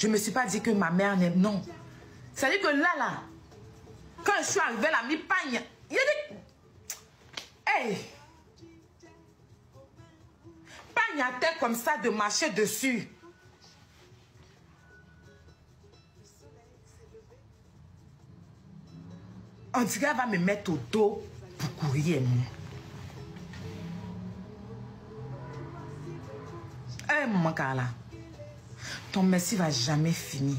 Je ne me suis pas dit que ma mère n'aime. Non. C'est-à-dire que là, quand je suis arrivée à la mi-pagne, il y a des... Hey! Pagne à terre comme ça de marcher dessus. On dirait qu'elle va me mettre au dos pour courir. Eh, maman Carla, ton merci va jamais finir.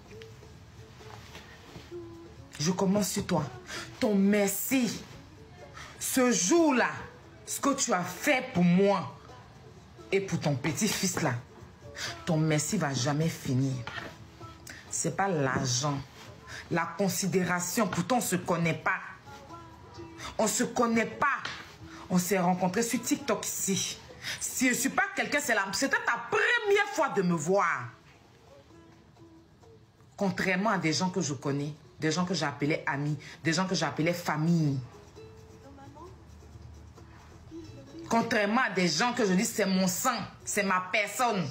Je commence sur toi. Ton merci, ce jour-là, ce que tu as fait pour moi et pour ton petit-fils là, ton merci va jamais finir. C'est pas l'argent, la considération. Pourtant, on ne se connaît pas. On ne se connaît pas. On s'est rencontrés sur TikTok ici. Si je ne suis pas quelqu'un, c'était ta première fois de me voir. Contrairement à des gens que je connais, des gens que j'appelais amis, des gens que j'appelais famille. Contrairement à des gens que je dis c'est mon sang, c'est ma personne.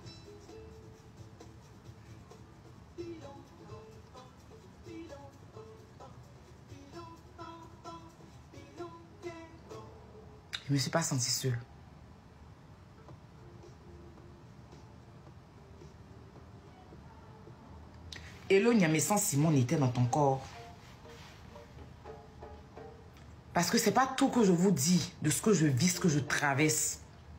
Je ne me suis pas sentie seule. Hello Nyamé-San Simon était dans ton corps. Parce que ce n'est pas tout que je vous dis de ce que je vis, ce que je traverse.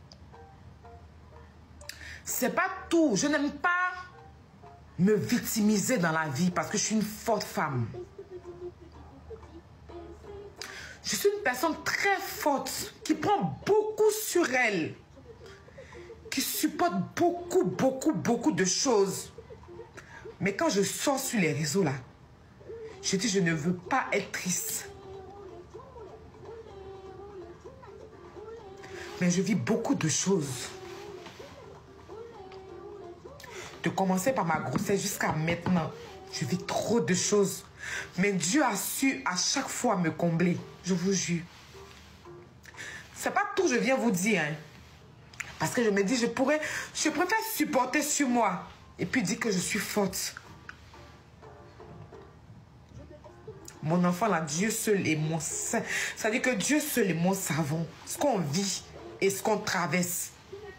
C'est pas tout. Je n'aime pas me victimiser dans la vie parce que je suis une forte femme. Je suis une personne très forte qui prend beaucoup sur elle. Qui supporte beaucoup de choses. Mais quand je sors sur les réseaux là, je dis je ne veux pas être triste. Mais je vis beaucoup de choses. De commencer par ma grossesse jusqu'à maintenant, je vis trop de choses. Mais Dieu a su à chaque fois me combler, je vous jure. C'est pas tout je viens vous dire. Hein. Parce que je me dis, je préfère supporter sur moi. Et puis dire que je suis forte. Mon enfant là, Dieu seul est mon... Ça veut dire que Dieu seul est mon savon. Ce qu'on vit et ce qu'on traverse.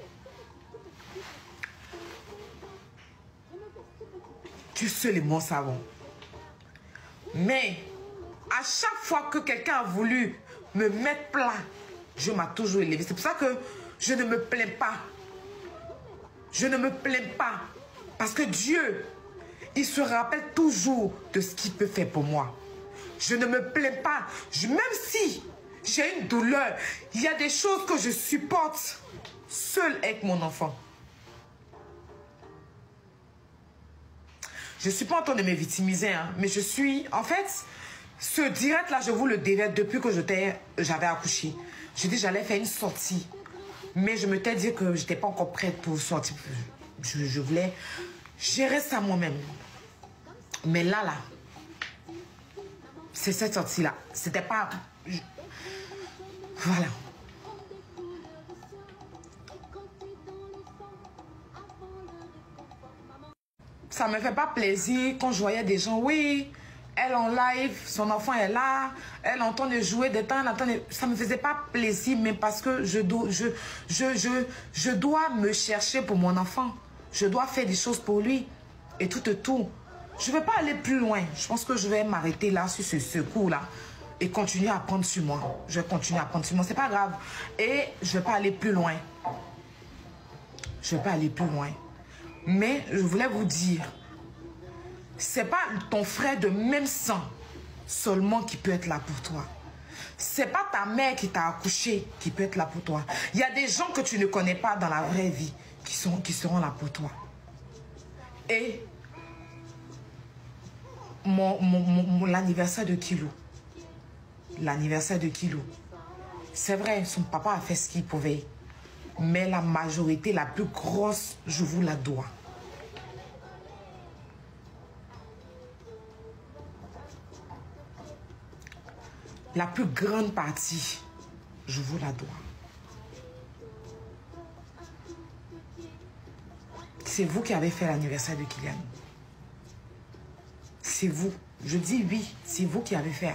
Dieu seul est mon savon. Mais, à chaque fois que quelqu'un a voulu me mettre plat, Dieu m'a toujours élevé. C'est pour ça que je ne me plains pas. Je ne me plains pas. Parce que Dieu, il se rappelle toujours de ce qu'il peut faire pour moi. Je ne me plains pas. Même si j'ai une douleur, il y a des choses que je supporte seule avec mon enfant. Je ne suis pas en train de me victimiser, hein, mais je suis... En fait, ce direct-là, je vous le dirai depuis que j'avais accouché. Je dis j'allais faire une sortie. Mais je me t'ai dit que je n'étais pas encore prête pour sortir. Je voulais gérer ça moi-même. Mais là, c'est cette sortie-là. C'était pas... Voilà. Ça me fait pas plaisir quand je voyais des gens, oui, elle en live, son enfant est là, elle entend de jouer de temps, ça me faisait pas plaisir, mais parce que je dois me chercher pour mon enfant. Je dois faire des choses pour lui. Et tout. Je ne vais pas aller plus loin. Je pense que je vais m'arrêter là sur ce secours-là et continuer à prendre sur moi. Je vais continuer à prendre sur moi. C'est pas grave. Et je ne vais pas aller plus loin. Je ne vais pas aller plus loin. Mais je voulais vous dire, c'est pas ton frère de même sang seulement qui peut être là pour toi. C'est pas ta mère qui t'a accouché qui peut être là pour toi. Il y a des gens que tu ne connais pas dans la vraie vie qui seront là pour toi. Et l'anniversaire de Kilo. L'anniversaire de Kilo. C'est vrai, son papa a fait ce qu'il pouvait. Mais la majorité, la plus grosse, je vous la dois. La plus grande partie, je vous la dois. C'est vous qui avez fait l'anniversaire de Kylian. C'est vous. Je dis oui, c'est vous qui avez fait.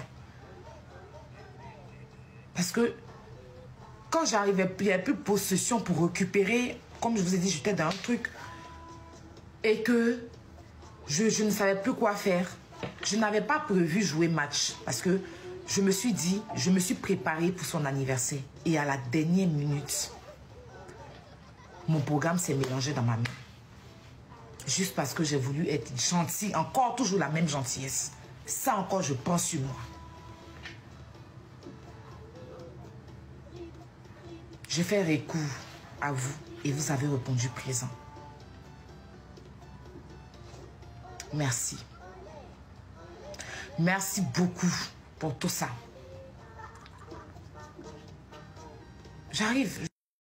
Parce que quand j'arrivais, il n'y avait plus de possession pour récupérer. Comme je vous ai dit, j'étais dans un truc. Et que je ne savais plus quoi faire. Je n'avais pas prévu jouer match. Parce que je me suis dit, je me suis préparée pour son anniversaire. Et à la dernière minute, mon programme s'est mélangé dans ma main. Juste parce que j'ai voulu être gentille. Encore, toujours la même gentillesse. Ça encore, je pense sur moi. J'ai fait recours à vous et vous avez répondu présent. Merci. Merci beaucoup pour tout ça. J'arrive.